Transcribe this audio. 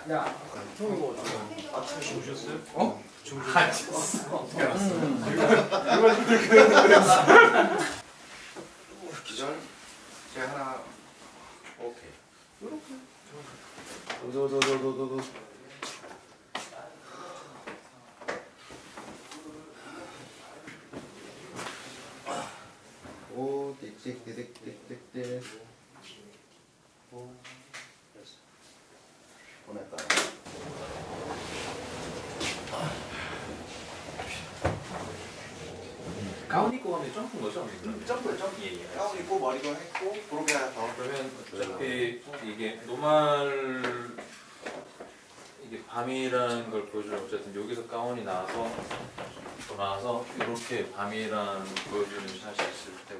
야, 형이고 아침에 주무셨어요? 어? 주무셨어요? 어떻게 알았어? 기절? 제가 하나. 오케이. 요렇게. 도도도도도도. 오, 띡띡띡띡띡띡. 오, 됐어. 보냈다. 가운 입고 가면 점프인 거죠? 점프. 예. 가운 입고 머리도 했고 그렇게 하나 더. 그러면 어차피 이게 노말 이게 밤이라는 걸 보여주려면 어쨌든 여기서 가운이 나와서 또 나와서 이렇게 밤이라는 보여주는 샷이 있을 테고